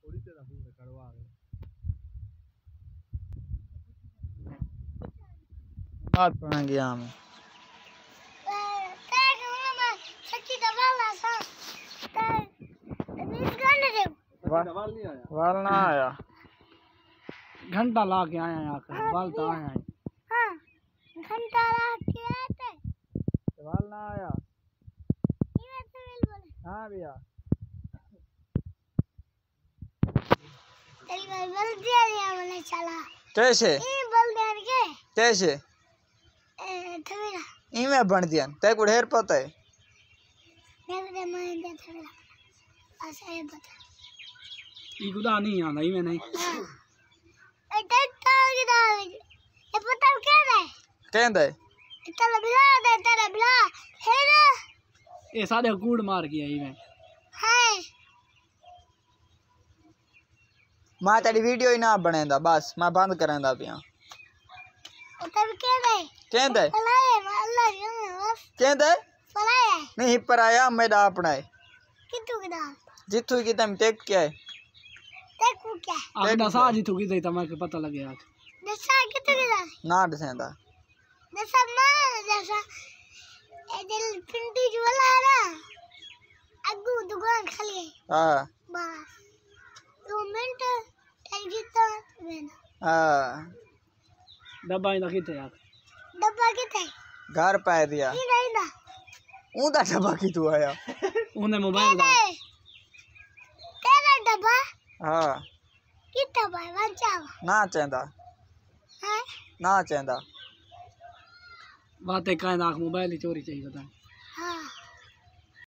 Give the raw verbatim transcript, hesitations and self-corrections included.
थोड़ी तेरा पूरा करवा गए बात पढ़ेंगे हम वाल नहीं आया वाल ना आया घंटा ला के आया यहाँ का वाल तो आया है हाँ घंटा ला के आए थे वाल ना आया हाँ भैया बल दिया दिया मैंने चला कैसे बल दिया के कैसे थमेला इमे बन दिया ते को ढेर पता है मैं तो मैं दे थमेला ऐसा है बता ई गुदा नहीं आंदा इमे नहीं ए टट्टा गिदा ये पता क्या है कहंदा है तेरा बिला दे तेरा बिला है ना ए सादे कूड़ मार गया इमे हाय मां तेरी वीडियो ही ना बनेंदा बस मैं बंद करेंदा पिया तब क्या है कहंदा है फलाए अल्लाह ने बस कहंदा है फलाए नहीं पर आया मेरा अपना है कितु गिदा जितु की तम टेक क्या है देखो क्या आगे दसा जितु की दे तमा के पता लगे यार दसा कितु गिदा ना दसेंदा दसा मां दसा ए दिल पिंडी जो वाला है ना अगू दुकान खाली हां बस दो मिनट टाइम जीता मैंने हां डब्बा इंदा किथे यार डब्बा किथे घर पाए दिया ये नहीं ना ऊंदा डब्बा की तू आया उने मोबाइल दा तेरा डब्बा हां कितना भाई बचा ना चंदा है ना चंदा बातें कायदा मोबाइल ही चोरी चाहिए बता हां